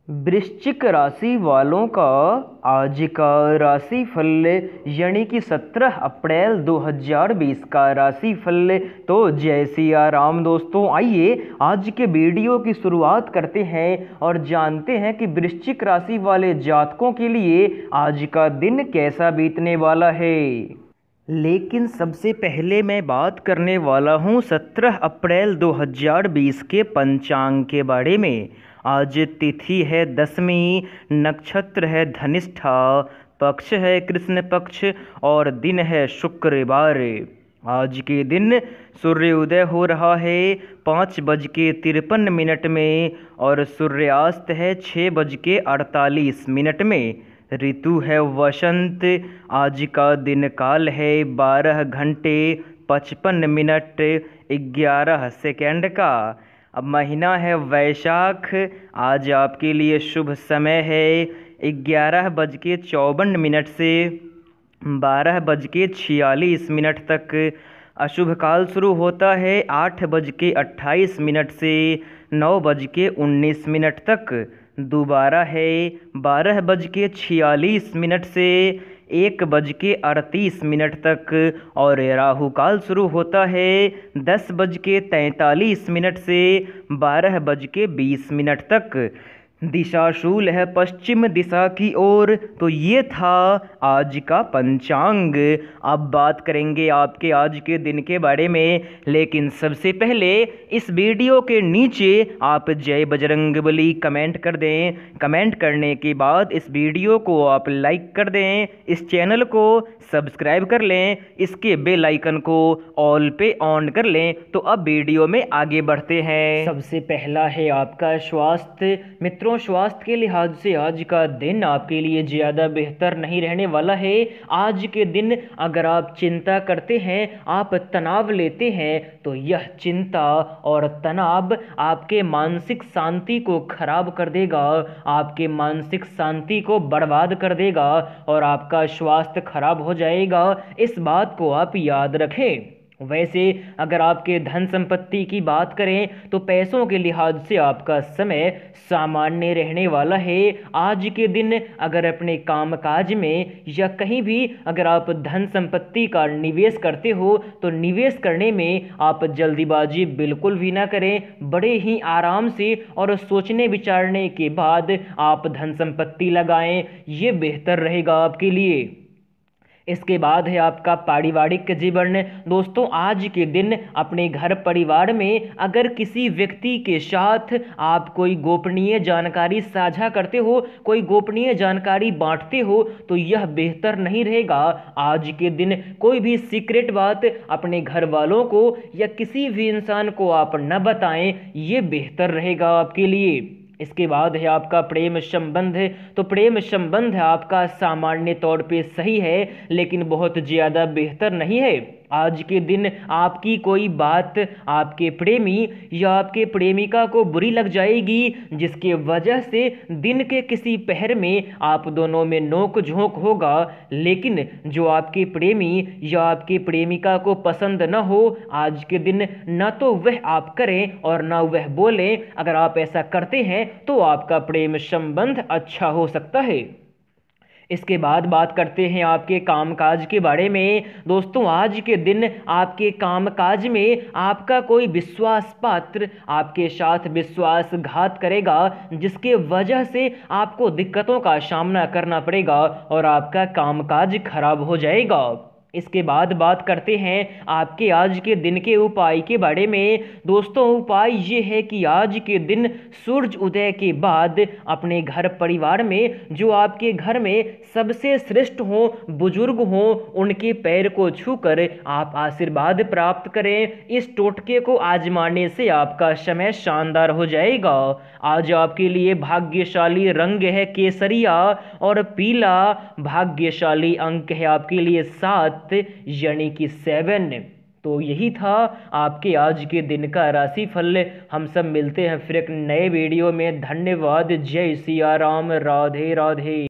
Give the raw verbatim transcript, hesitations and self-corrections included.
वृश्चिक राशि वालों का आज का राशिफल यानी कि सत्रह अप्रैल दो हज़ार बीस का राशिफल। तो जय सिया राम दोस्तों, आइए आज के वीडियो की शुरुआत करते हैं और जानते हैं कि वृश्चिक राशि वाले जातकों के लिए आज का दिन कैसा बीतने वाला है। लेकिन सबसे पहले मैं बात करने वाला हूं सत्रह अप्रैल दो हज़ार बीस के पंचांग के बारे में। आज तिथि है दसवीं, नक्षत्र है धनिष्ठा, पक्ष है कृष्ण पक्ष और दिन है शुक्रवार। आज के दिन सूर्योदय हो रहा है पाँच बज के तिरपन मिनट में और सूर्यास्त है छः बज के अड़तालीस मिनट में। ऋतु है वसंत। आज का दिन काल है बारह घंटे पचपन मिनट ग्यारह सेकेंड का। अब महीना है वैशाख। आज आपके लिए शुभ समय है ग्यारह बज के चौवन मिनट से बारह बज के छियालीस मिनट तक। अशुभ काल शुरू होता है आठ बज के अट्ठाईस मिनट से नौ बज के उन्नीस मिनट तक। दोबारा है बारह बज के छियालीस मिनट से एक बज के अड़तीस मिनट तक और राहु काल शुरू होता है दस बज के तैंतालीस मिनट से बारह बज के बीस मिनट तक। दिशाशूल है पश्चिम दिशा की ओर। तो ये था आज का पंचांग। अब बात करेंगे आपके आज के दिन के बारे में, लेकिन सबसे पहले इस वीडियो के नीचे आप जय बजरंगबली कमेंट कर दें। कमेंट करने के बाद इस वीडियो को आप लाइक कर दें, इस चैनल को सब्सक्राइब कर लें, इसके बेल आइकन को ऑल पे ऑन कर लें। तो अब वीडियो में आगे बढ़ते हैं। सबसे पहला है आपका स्वास्थ्य। मित्रों, स्वास्थ्य के लिहाज से आज का दिन आपके लिए ज़्यादा बेहतर नहीं रहने वाला है। आज के दिन अगर आप चिंता करते हैं, आप तनाव लेते हैं, तो यह चिंता और तनाव आपके मानसिक शांति को खराब कर देगा, आपके मानसिक शांति को बर्बाद कर देगा और आपका स्वास्थ्य खराब हो जाएगा। इस बात को आप याद रखें। वैसे अगर आपके धन संपत्ति की बात करें तो पैसों के लिहाज से आपका समय सामान्य रहने वाला है। आज के दिन अगर अपने कामकाज में या कहीं भी अगर आप धन संपत्ति का निवेश करते हो तो निवेश करने में आप जल्दीबाजी बिल्कुल भी ना करें। बड़े ही आराम से और सोचने विचारने के बाद आप धन संपत्ति लगाएं, ये बेहतर रहेगा आपके लिए। इसके बाद है आपका पारिवारिक जीवन। दोस्तों, आज के दिन अपने घर परिवार में अगर किसी व्यक्ति के साथ आप कोई गोपनीय जानकारी साझा करते हो, कोई गोपनीय जानकारी बांटते हो, तो यह बेहतर नहीं रहेगा। आज के दिन कोई भी सीक्रेट बात अपने घर वालों को या किसी भी इंसान को आप न बताएं, ये बेहतर रहेगा आपके लिए। इसके बाद है आपका प्रेम संबंध। तो प्रेम संबंध आपका सामान्य तौर पे सही है, लेकिन बहुत ज़्यादा बेहतर नहीं है। आज के दिन आपकी कोई बात आपके प्रेमी या आपके प्रेमिका को बुरी लग जाएगी, जिसके वजह से दिन के किसी पहर में आप दोनों में नोक झोंक होगा। लेकिन जो आपके प्रेमी या आपकी प्रेमिका को पसंद न हो, आज के दिन न तो वह आप करें और न वह बोलें। अगर आप ऐसा करते हैं तो आपका प्रेम संबंध अच्छा हो सकता है। इसके बाद बात करते हैं आपके कामकाज के बारे में। दोस्तों, आज के दिन आपके कामकाज में आपका कोई विश्वास पात्र आपके साथ विश्वासघात करेगा, जिसके वजह से आपको दिक्कतों का सामना करना पड़ेगा और आपका कामकाज खराब हो जाएगा। इसके बाद बात करते हैं आपके आज के दिन के उपाय के बारे में। दोस्तों, उपाय ये है कि आज के दिन सूर्य उदय के बाद अपने घर परिवार में जो आपके घर में सबसे श्रेष्ठ हों, बुजुर्ग हों, उनके पैर को छूकर आप आशीर्वाद प्राप्त करें। इस टोटके को आजमाने से आपका समय शानदार हो जाएगा। आज आपके लिए भाग्यशाली रंग है केसरिया और पीला। भाग्यशाली अंक है आपके लिए सात यानी कि सेवन। तो यही था आपके आज के दिन का राशिफल। हम सब मिलते हैं फिर एक नए वीडियो में। धन्यवाद। जय सिया राम। राधे राधे।